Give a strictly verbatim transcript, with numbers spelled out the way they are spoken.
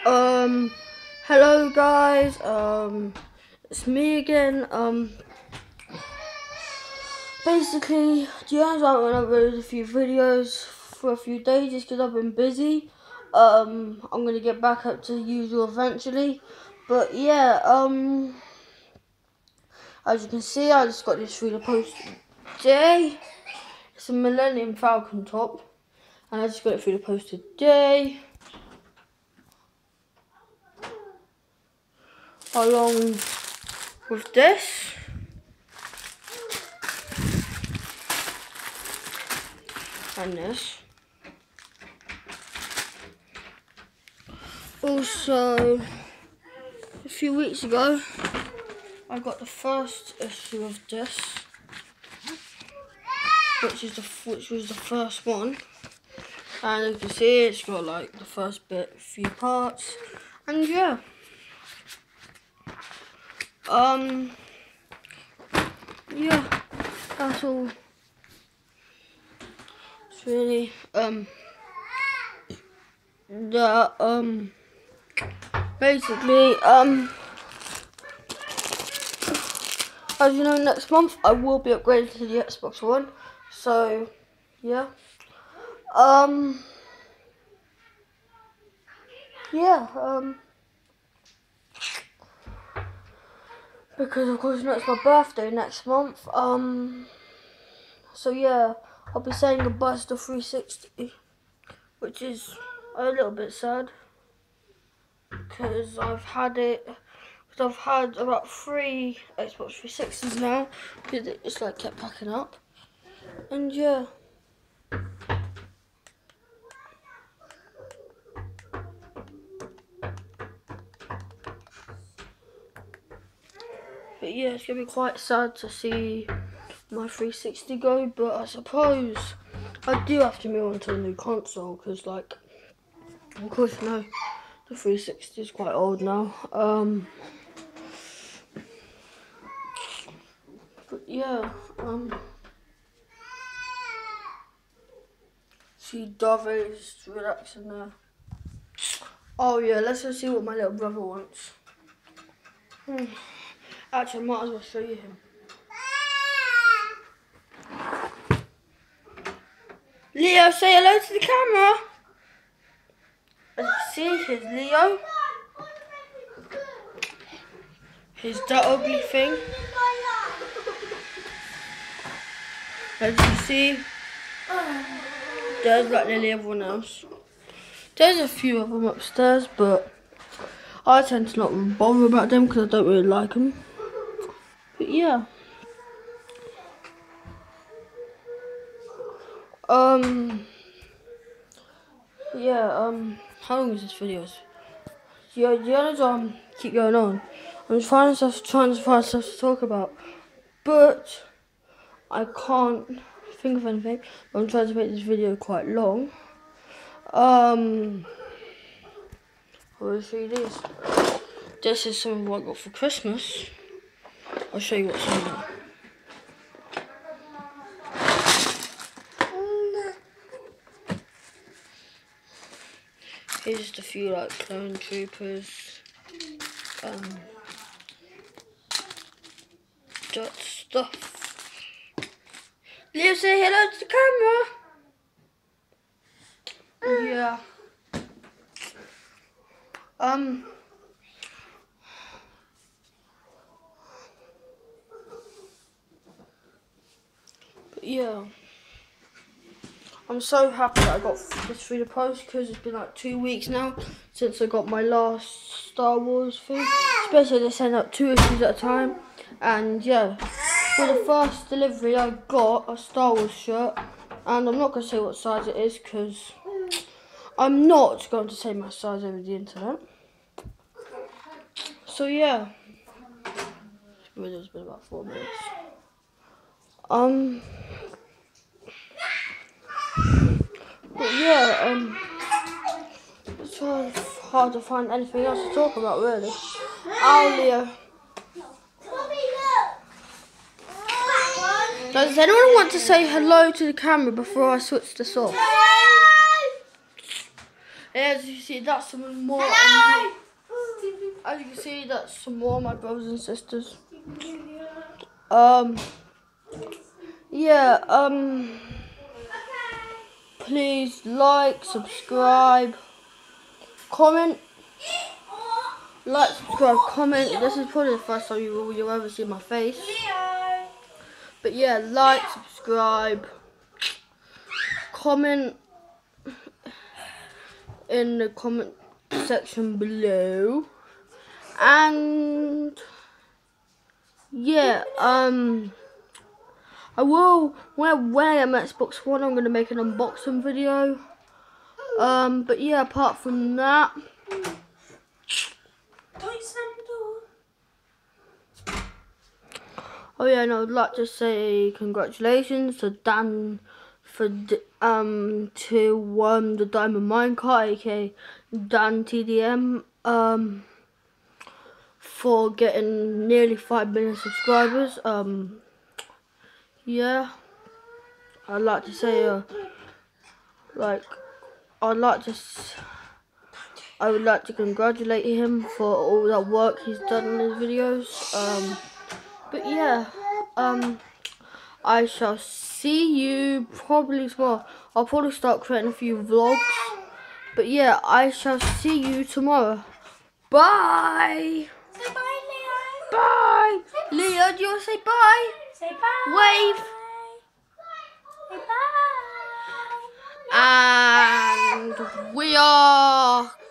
Um, hello guys, um, it's me again. Um, basically, the answer I want to upload a few videos for a few days just because I've been busy. Um, I'm going to get back up to the usual eventually. But yeah, um, as you can see, I just got this through the post today. It's a Millennium Falcon top, and I just got it through the post today. Along with this. And this. Also, a few weeks ago, I got the first issue of this, which is the which was the first one, and as you can see, it's got like the first bit, a few parts, and yeah. Um, yeah, that's all. It's really um the um basically um. As you know, next month I will be upgraded to the Xbox One, so yeah. Um, yeah. Um, because of course, you know, it's my birthday next month. Um, so yeah, I'll be saying goodbye to the three sixty, which is a little bit sad because I've had it. Because I've had about three Xbox three sixties now, because it just like kept packing up, and yeah. But yeah, it's gonna be quite sad to see my three sixty go, but I suppose I do have to move on to a new console because, like, of course, you know, the three sixty is quite old now. Um, but yeah, um, see, David is relaxing there. Oh yeah, let's go see what my little brother wants. Hmm. Actually, I might as well show you him. Leo, say hello to the camera. As you see, here's Leo. Here's that ugly thing. As you see, there's like nearly everyone else. There's a few of them upstairs, but I tend to not bother about them because I don't really like them. But yeah. Um. Yeah, um, how long is this video? Yeah, the others um keep going on. I'm just finding stuff, trying to find stuff to talk about, but I can't think of anything. I'm trying to make this video quite long. Um, I'll show you this. This is some of what I got for Christmas. I'll show you what's in there. Here's just a few like clone troopers. Um, that stuff. Leo, say hello to the camera. Yeah. Um. But yeah. I'm so happy that I got this through the post because it's been like two weeks now since I got my last Star Wars thing. Especially they send out two issues at a time. And yeah, for the first delivery I got a Star Wars shirt. And I'm not going to say what size it is because I'm not going to say my size over the internet. So yeah, this video's been about four minutes. Um... But yeah, um, it's hard, hard to find anything else to talk about, really. Oh, Leo. Does anyone want to say hello to the camera before I switch this off? As you see, that's some more. Hello. As you can see, that's some more of my brothers and sisters. Um. Yeah. Um. Please like, subscribe, comment. Like, subscribe, comment. This is probably the first time you will you'll ever see my face. But yeah, like, subscribe, comment in the comment section below, and yeah, um, I will when when I get my Xbox One, I'm gonna make an unboxing video. Um, but yeah, apart from that. Oh yeah, and I would like to say congratulations to Dan for um to um the Diamond Minecart, aka Dan T D M, um for getting nearly five million subscribers. Um, yeah, I'd like to say uh like I'd like to s I would like to congratulate him for all that work he's done in his videos. Um. But yeah, um, I shall see you probably tomorrow. I'll probably start creating a few vlogs. But yeah, I shall see you tomorrow. Bye. Say bye, Leo. Bye. Say Leo, do you want to say bye? Say bye. Wave. Say bye. And we are